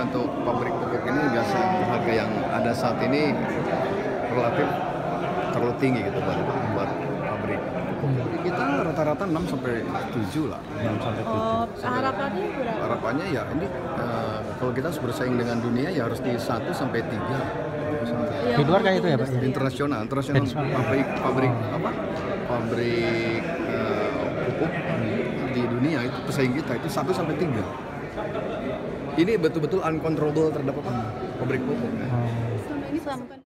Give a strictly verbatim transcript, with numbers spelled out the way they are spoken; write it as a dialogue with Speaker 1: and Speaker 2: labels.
Speaker 1: untuk pabrik pupuk ini biasa harga yang ada saat ini relatif terlalu tinggi gitu buat buat pabrik pupuk. Jadi kita rata-rata enam sampai tujuh lah.
Speaker 2: enam sampai tujuh.
Speaker 3: Oh, harapannya berapa?
Speaker 1: Harapannya ya ini uh, kalau kita harus bersaing dengan dunia ya harus di satu sampai tiga.
Speaker 3: Iya,
Speaker 2: Di luar kayak itu ya, Pak?
Speaker 3: industri.
Speaker 1: Internasional, internasional
Speaker 2: Benchmark.
Speaker 1: pabrik pabrik
Speaker 2: Oh.
Speaker 1: apa? Pabrik uh, pupuk di dunia itu pesaing kita itu satu sampai tiga. Ini betul-betul uncontrollable terhadap apa? Pabrik pupuk. Ya.
Speaker 2: Oh.
Speaker 3: Selama ini sampai